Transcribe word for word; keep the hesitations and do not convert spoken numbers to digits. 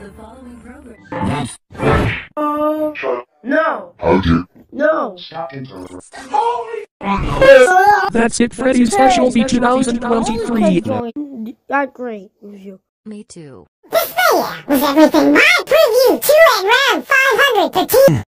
The following program. Oh, no. Howdy. No. That's it, Freddy's Special V twenty twenty-three. Got great review. Me too. This video was everything my preview two at round five hundred to two.